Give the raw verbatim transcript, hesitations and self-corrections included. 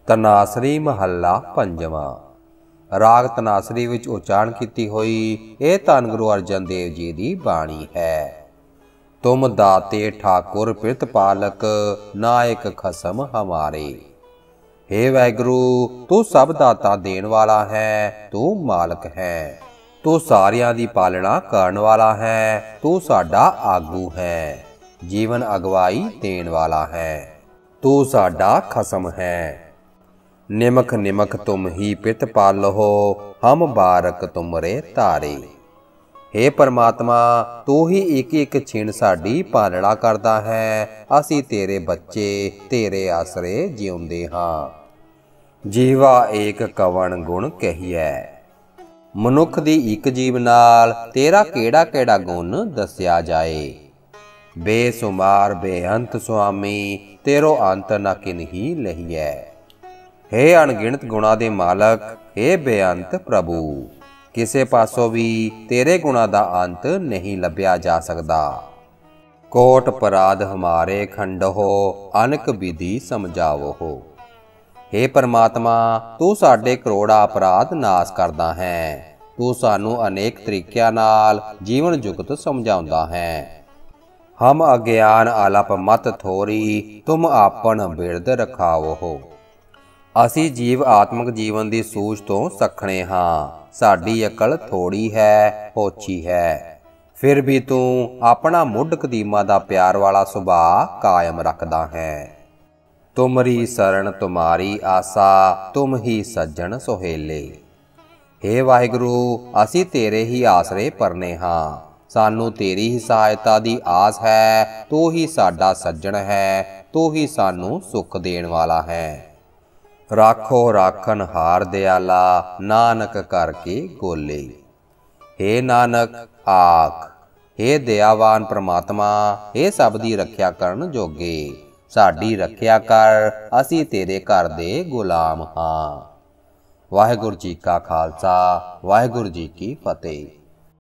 ਤਨਾਸਰੀ ਮਹੱਲਾ ਪੰਜਵਾਂ। ਰਾਗ ਤਨਾਸਰੀ ਵਿੱਚ ਉਚਾਰਨ ਕੀਤੀ ਹੋਈ ਇਹ ਧੰਨ ਗੁਰੂ ਅਰਜਨ ਦੇਵ ਜੀ ਦੀ ਬਾਣੀ ਹੈ। ਤੁਮ ਦਾਤੇ ਠਾਕੁਰ ਪ੍ਰਿਤਪਾਲਕ ਨਾਇਕ ਖਸਮ ਹਮਾਰੇ। हे ਵਾਹਿਗੁਰੂ, ਤੂੰ ਸਭ ਦਾਤਾ ਦੇਣ ਵਾਲਾ ਹੈ, ਤੂੰ ਮਾਲਕ ਹੈ, ਤੂੰ ਸਾਰਿਆਂ ਦੀ ਪਾਲਣਾ ਕਰਨ ਵਾਲਾ ਹੈ, ਤੂੰ ਸਾਡਾ ਆਗੂ ਹੈ, ਜੀਵਨ ਅਗਵਾਈ ਦੇਣ ਵਾਲਾ ਹੈ, ਤੂੰ ਸਾਡਾ ਖਸਮ ਹੈ। निमख निमख तुम ही पित पालहो, हम बारक तुमरे तारे। हे परमात्मा, तू ही एक एक छिण साडी पालना करदा है, असी तेरे बच्चे तेरे आसरे जिउंदे हां। जीवा एक कवन गुण कहिए। मनुख दी एक जीव नाल तेरा केड़ा केड़ा गुण दस्या जाए। बेसुमार बेअंत स्वामी, तेरो अंत न किन्ही लहिए। हे अणगिणत गुणा दे मालक, हे बेअंत प्रभु, किसे पासों भी तेरे गुणा दा अंत नहीं लभ्या जा सकदा। कोट अपराध हमारे खंडहो, अनक विधि समझावो हो। हे परमात्मा, तू साडे करोड़ा अपराध नाश करदा है, तू सानू अनेक तरीकिਆਂ नाल जीवन जुगत समझाउंदा है। हम अज्ञान आलप मत थोरी, तुम आपन बिरद रखावो हो। ਅਸੀਂ ਜੀਵ ਆਤਮਿਕ ਜੀਵਨ ਦੀ ਸੂਝ ਤੋਂ ਸੱਖਣੇ ਹਾਂ, ਸਾਡੀ ਅਕਲ ਥੋੜੀ ਹੈ, ਹੋਛੀ ਹੈ, ਫਿਰ ਵੀ ਤੂੰ ਆਪਣਾ ਮੁੱਢ ਕਦੀਮਾ ਦਾ ਪਿਆਰ ਵਾਲਾ ਸੁਭਾਅ ਕਾਇਮ ਰੱਖਦਾ ਹੈ। ਤੁਮਰੀ ਸਰਣ ਤੁਮਾਰੀ ਆਸਾ, ਤੁਮ ਹੀ ਸੱਜਣ ਸੁਹੇਲੇ। हे ਵਾਹਿਗੁਰੂ, ਅਸੀਂ ਤੇਰੇ ਹੀ ਆਸਰੇ ਪਰਨੇ ਹਾਂ, ਸਾਨੂੰ ਤੇਰੀ ਹੀ ਸਹਾਇਤਾ ਦੀ ਆਸ ਹੈ, ਤੂੰ ਹੀ ਸਾਡਾ ਸੱਜਣ ਹੈ, ਤੂੰ ਹੀ ਸਾਨੂੰ ਸੁੱਖ ਦੇਣ ਵਾਲਾ ਹੈ। राखो राखन हार दयाला, नानक करके गोले। हे नानक आख, हे दयावान परमात्मा, हे सब दी रखिया करन जोगे, साडी रखिया कर, असी तेरे घर दे गुलाम हां। वाहिगुरू जी का खालसा, वाहिगुरू जी की फतेह।